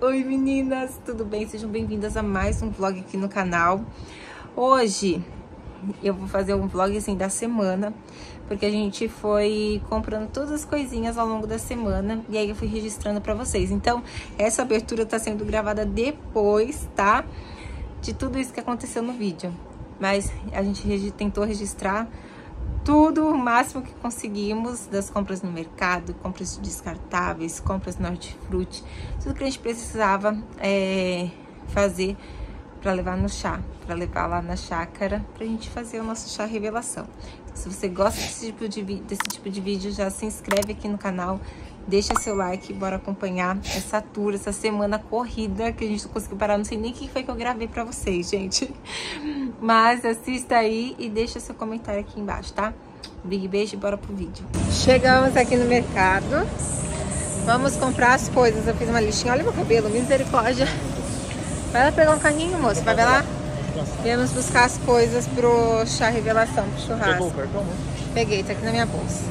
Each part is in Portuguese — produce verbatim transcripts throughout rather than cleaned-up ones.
Oi meninas, tudo bem? Sejam bem-vindas a mais um vlog aqui no canal. Hoje eu vou fazer um vlog assim da semana, porque a gente foi comprando todas as coisinhas ao longo da semana e aí eu fui registrando pra vocês. Então essa abertura tá sendo gravada depois, tá? De tudo isso que aconteceu no vídeo. Mas a gente tentou registrar tudo o máximo que conseguimos das compras no mercado, compras descartáveis, compras no hortifruti, tudo que a gente precisava é, fazer para levar no chá, para levar lá na chácara, pra gente fazer o nosso chá revelação. Então, se você gosta desse tipo, de, desse tipo de vídeo, já se inscreve aqui no canal, deixa seu like, bora acompanhar essa tour, essa semana corrida que a gente não conseguiu parar, não sei nem o que foi que eu gravei pra vocês, gente. Mas assista aí e deixa seu comentário aqui embaixo, tá? Big beijo e bora pro vídeo. Chegamos aqui no mercado, vamos comprar as coisas, eu fiz uma listinha, olha meu cabelo, misericórdia. Vai lá pegar um carrinho, moço, vai ver lá? Viemos buscar as coisas pro chá revelação, pro churrasco. Pegou o cartão, né? Peguei, tá aqui na minha bolsa.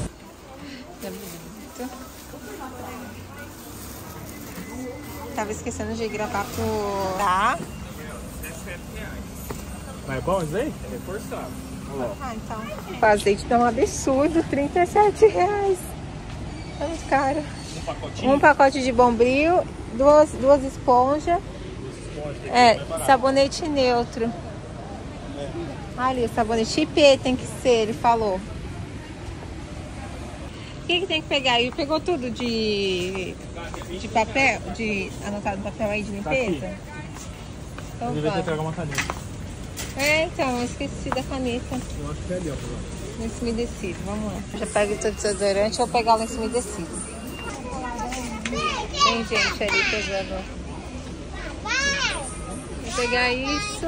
Tava esquecendo de gravar pro... Tá? Mas é bom isso aí? É reforçado. Ah, então. O azeite tá um absurdo, trinta e sete reais. É muito caro. Um pacotinho? Um pacote de Bombril, duas, duas esponjas. É, sabonete neutro. É. Ali, o sabonete I P tem que ser, ele falou. O que que tem que pegar? Ele pegou tudo de, de papel, de anotado no papel aí de limpeza? Tá, então eu devia ter pegado uma caneta. É, então, eu esqueci da caneta. Eu acho que é ali, ó. Lenço umedecido, vamos lá. Já pego todo o desodorante, vou pegar o lenço umedecido. Tem gente ali pegando. Vou pegar isso.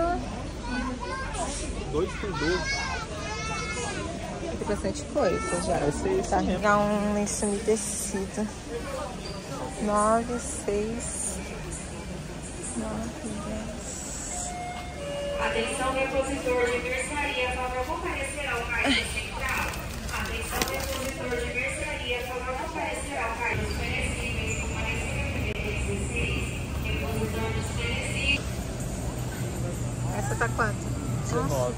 dois por doze. Tem bastante coisa já. Vai ser isso tá, mesmo. pegar um lenço umedecido. nove, seis, nove, dez. Atenção, repositor de mercearia, por favor, comparecer ao caixa central. Atenção, repositor de mercearia, por favor, comparecer ao caixa desconhecíveis, comparecer dezesseis, repositor desconhecido. Essa tá quanto? dezenove.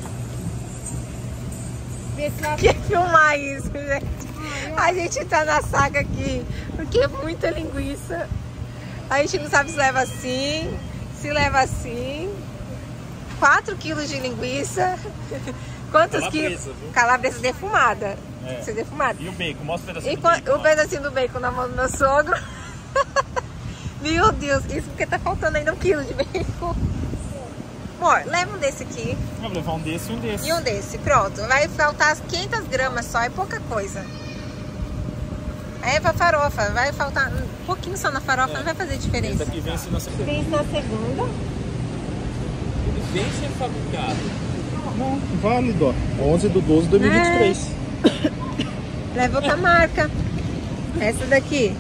Quer filmar isso, gente? A gente tá na saga aqui, porque é muita linguiça. A gente não sabe se leva assim, se leva assim. quatro quilos de linguiça. Quantos quilos? Calabresa defumada. É. Ser defumada. E o bacon? Mostra o pedacinho E do bacon. o pedacinho do bacon na mão do meu sogro. Meu Deus, isso porque tá faltando ainda um quilo de bacon. Amor, leva um desse aqui. Eu vou levar um desse e um desse. E um desse, pronto. Vai faltar quinhentas gramas só, é pouca coisa. Aí é pra farofa, vai faltar um pouquinho só na farofa, é. Não vai fazer diferença. Esse daqui vence na segunda. Vence na segunda. Ele vence fabricado. Não, válido, ó. onze de doze de dois mil e vinte e três. É. Leva outra marca. Essa daqui.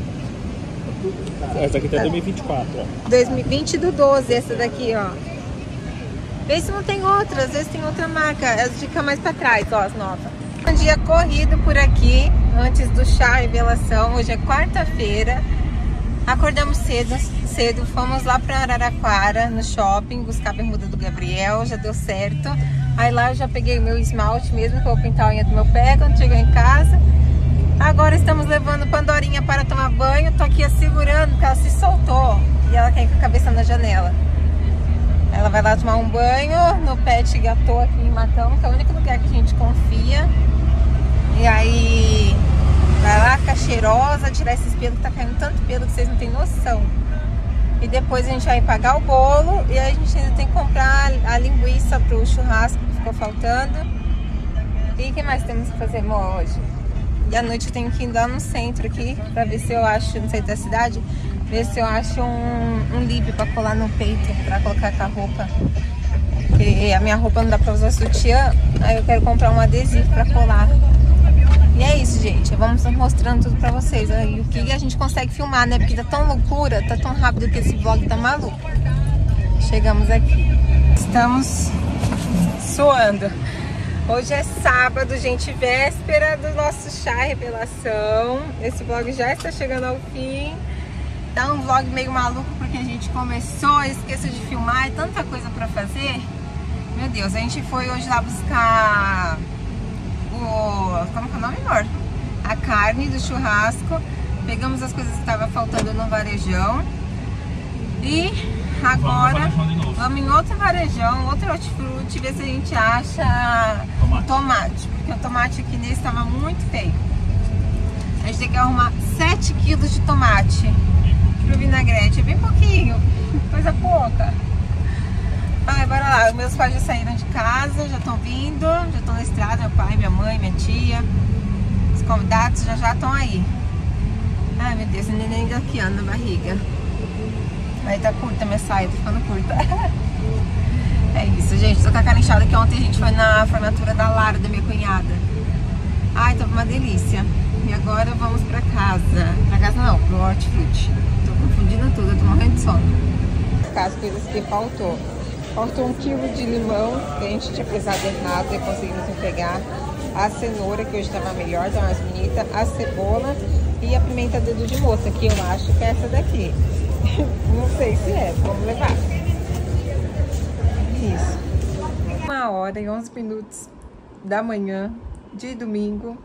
Essa daqui tá dois mil e vinte e quatro, ó. dois mil e vinte do doze, essa daqui, ó. Vê se não tem outra, às vezes tem outra marca. As fica mais pra trás, ó, as novas. Um dia corrido por aqui, antes do chá revelação. Hoje é quarta-feira. Acordamos cedo, cedo, fomos lá pra Araraquara, no shopping, buscar a bermuda do Gabriel, já deu certo. Aí lá eu já peguei o meu esmalte mesmo, que eu vou pintar a unha do meu pé quando chegar em casa. Agora estamos levando Pandorinha para tomar banho, tô aqui segurando, porque ela se soltou e ela quer ir com a cabeça na janela. Ela vai lá tomar um banho no Pet Gatô aqui em Matão, que é o único lugar que a gente confia. E aí vai lá ficar cheirosa, tirar esses pelos, que tá caindo tanto pelo que vocês não tem noção. E depois a gente vai pagar o bolo e aí a gente ainda tem que comprar a linguiça pro churrasco que ficou faltando. E o que mais temos que fazer, amor, hoje? E à noite eu tenho que ir lá no centro aqui pra ver se eu acho, no centro da cidade, ver se eu acho um, um lip pra colar no peito, pra colocar com a roupa. Porque a minha roupa não dá pra usar sutiã, aí eu quero comprar um adesivo pra colar. E é isso, gente. Vamos mostrando tudo pra vocês. Aí o que a gente consegue filmar, né? Porque tá tão loucura, tá tão rápido que esse vlog tá maluco. Chegamos aqui. Estamos suando. Hoje é sábado, gente, véspera do nosso chá revelação. Esse vlog já está chegando ao fim. Tá um vlog meio maluco porque a gente começou, esqueceu de filmar, é tanta coisa pra fazer. Meu Deus, a gente foi hoje lá buscar o... como que é o nome, amor? A carne do churrasco. Pegamos as coisas que estavam faltando no varejão. E agora vamos, vamos em outro varejão, outro hortifruti, ver se a gente acha tomate. tomate. Porque o tomate aqui nesse estava muito feio. A gente tem que arrumar sete quilos de tomate pro vinagrete. É bem pouquinho, coisa pouca. Ai, bora lá. Meus pais já saíram de casa, já estão vindo, já estão na estrada. Meu pai, minha mãe, minha tia. Os convidados já já estão aí. Ai, meu Deus, o neném ainda aqui anda na barriga. Aí tá curta minha saia, tá ficando curta. É isso, gente. Tô com a cara inchada que ontem a gente foi na formatura da Lara, da minha cunhada. Ai, tava uma delícia. E agora vamos pra casa. Pra casa não, pro hortifruti. Tô confundindo tudo, eu tô morrendo de sono. As coisas que faltou. Faltou um quilo de limão, que a gente tinha pesado errado e conseguimos pegar. A cenoura, que hoje tava melhor, tá mais bonita. A cebola e a pimenta dedo de moça, que eu acho que é essa daqui. Não sei se é, vamos levar. Isso. Uma hora e onze minutos da manhã de domingo.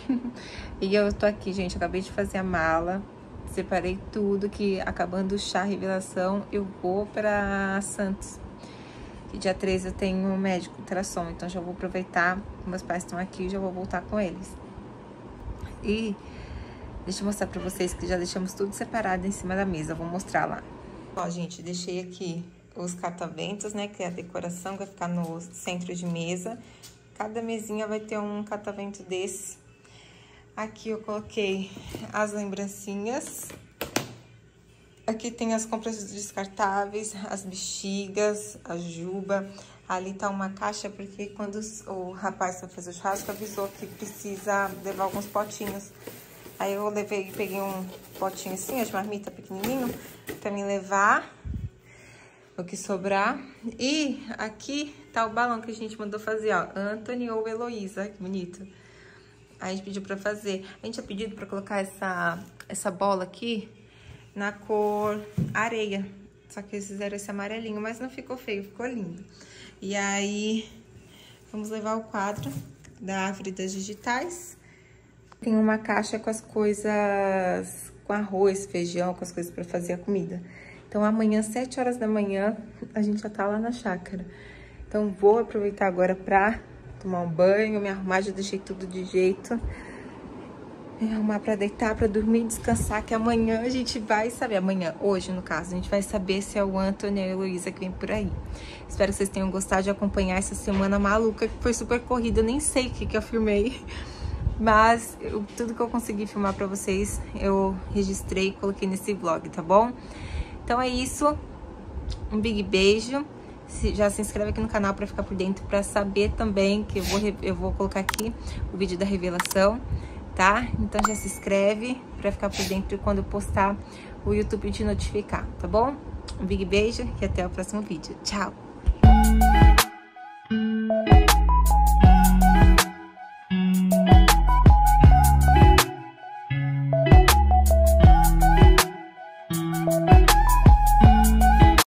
E eu tô aqui, gente. Acabei de fazer a mala. Separei tudo, que acabando o chá revelação, eu vou pra Santos. E dia treze eu tenho um médico ultrassom, então já vou aproveitar. Meus pais estão aqui, já vou voltar com eles. E deixa eu mostrar pra vocês que já deixamos tudo separado em cima da mesa. Vou mostrar lá. Ó, gente, deixei aqui os cataventos, né? Que é a decoração que vai ficar no centro de mesa. Cada mesinha vai ter um catavento desse. Aqui eu coloquei as lembrancinhas. Aqui tem as compras descartáveis, as bexigas, a juba. Ali tá uma caixa, porque quando o rapaz foi fazer o churrasco, avisou que precisa levar alguns potinhos. Aí eu levei, peguei um potinho assim, de marmita pequenininho, pra me levar o que sobrar. E aqui tá o balão que a gente mandou fazer, ó, Anthony ou Heloísa, que bonito. Aí a gente pediu pra fazer. A gente tinha pedido pra colocar essa, essa bola aqui na cor areia. Só que eles fizeram esse amarelinho, mas não ficou feio, ficou lindo. E aí, vamos levar o quadro da árvore das digitais. Tem uma caixa com as coisas, com arroz, feijão, com as coisas pra fazer a comida. Então, amanhã, sete horas da manhã, a gente já tá lá na chácara. Então, vou aproveitar agora pra tomar um banho, me arrumar, já deixei tudo de jeito. Me arrumar pra deitar, pra dormir, descansar, que amanhã a gente vai saber, amanhã, hoje no caso, a gente vai saber se é o Anthony ou a Heloísa que vem por aí. Espero que vocês tenham gostado de acompanhar essa semana maluca, que foi super corrida, eu nem sei o que que eu filmei, mas eu, tudo que eu consegui filmar pra vocês, eu registrei e coloquei nesse vlog, tá bom? Então é isso, um big beijo. Já se inscreve aqui no canal pra ficar por dentro, pra saber também que eu vou, eu vou colocar aqui o vídeo da revelação, tá? Então já se inscreve pra ficar por dentro quando eu postar, o YouTube te notificar, tá bom? Um big beijo e até o próximo vídeo. Tchau!